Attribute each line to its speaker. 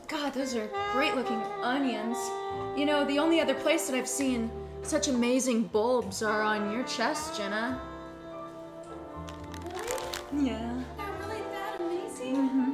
Speaker 1: God, those are great looking onions. You know, the only other place that I've seen such amazing bulbs are on your chest, Jenna.
Speaker 2: Really?
Speaker 1: Yeah.
Speaker 2: They're really that amazing?
Speaker 1: Mm-hmm.